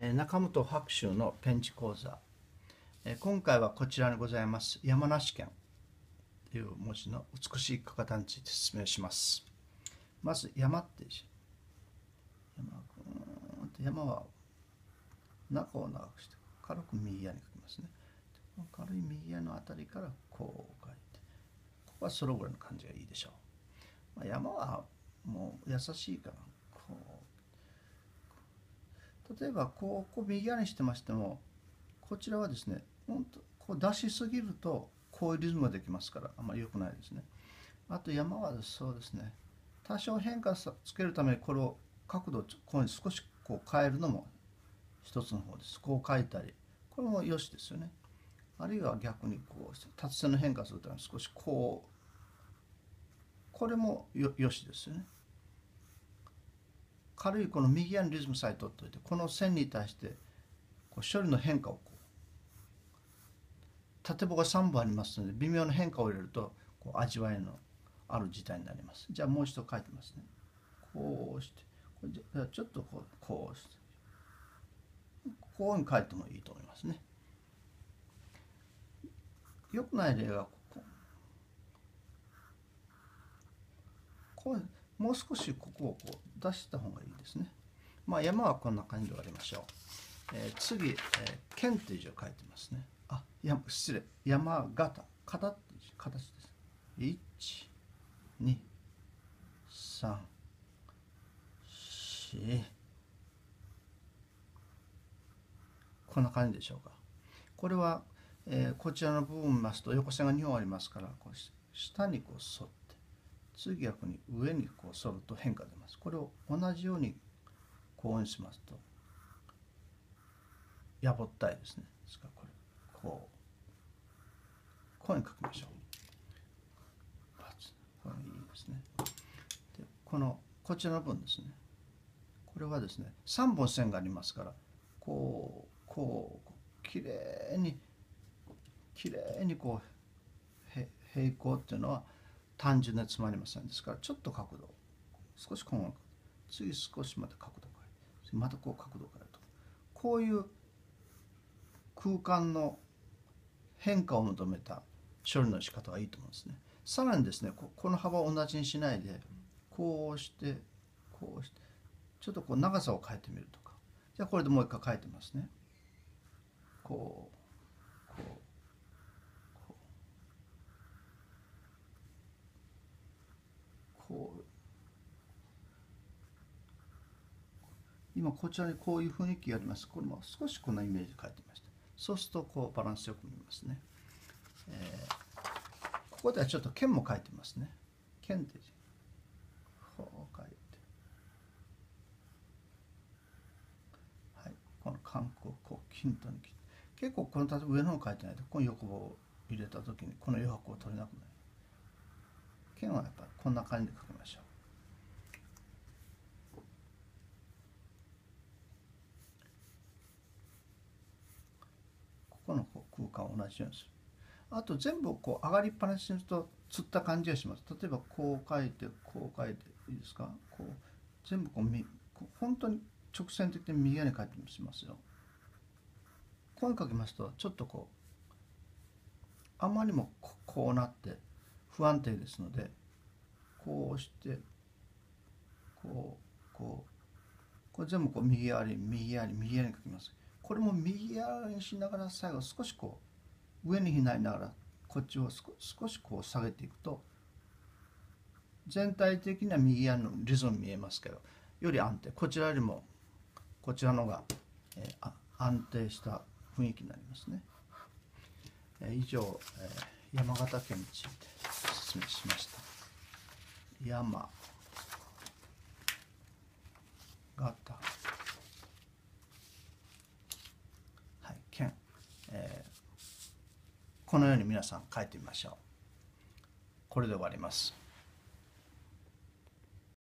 中本白秋のペンチ講座。今回はこちらにございます山梨県という文字の美しい書き方について説明します。まず山って字。山は中を長くして軽く右側に書きますね。軽い右側のあたりからこう書いて、ここはそれぐらいの感じがいいでしょう。山はもう優しいからこう、例えばこう右側にしてましても、こちらはですね、こう出しすぎるとこういうリズムができますからあんまり良くないですね。あと山はそうですね、多少変化つけるためにこれを角度をこういう少しこう変えるのも一つの方です。こう書いたり、これもよしですよね。あるいは逆にこう縦線の変化するために少しこう、これもよしですよね。軽いこの右側のリズムさえ取っておいて、この線に対してこう処理の変化をこう縦棒が3本ありますので、微妙な変化を入れるとこう味わいのある字体になります。じゃあもう一度書いてますね。こうして、これじゃあちょっとこうして、こういうふうに書いてもいいと思いますね。よくない例がこうもう少しここをこう出した方がいいですね。山はこんな感じで終わりましょう。次、剣っていう字を書いてますね。失礼、山形、形っていう字、形です。1、2、3、4、こんな感じでしょうか。これは、こちらの部分を見ますと横線が2本ありますから、こう下にこう沿って、次逆に上にこう反ると変化出ます。これを同じようにこうしますとやぼったいですね。ですからこれこういうふうに書きましょう。これいいですね。でこちらの分ですね。これはですね、3本線がありますから、こうきれいにこう平行っていうのは単純なつまりません。ですからちょっと角度少し細かく、次少しまた角度を変えて、またこう角度を変えると、こういう空間の変化を求めた処理の仕方がいいと思うんですね。さらにですね、この幅を同じにしないで、こうしてちょっとこう長さを変えてみるとか。じゃあこれでもう一回書いてますね。こう今こちらにこういう雰囲気があります。これも少しこんなイメージで書いてみました。そうするとこうバランスよく見えますね。ここではちょっと剣も書いてますね。剣ってこう書いて、はい、この観光こう均等に切って、結構この例えば上の方書いてないとこの横棒を入れた時にこの余白を取れなくなる。剣はやっぱりこんな感じで書きましょう。ここの空間を同じようにする。あと全部こう上がりっぱなしにするとつった感じがします。例えばこう書いていいですか。こう全部こう本当に直線的に右側に書いてみますよ。こう書きますとちょっとこうあまりもこうなって不安定ですので、こうしてこれ全部こう右側に書きます。これも右側にしながら最後少しこう上にひなりながらこっちを少しこう下げていくと、全体的には右側のリズム見えますけど、より安定、こちらよりもこちらのが、安定した雰囲気になりますね。以上、山形県について説明しました。山形、はい、県、このように皆さん書いてみましょう。これで終わります。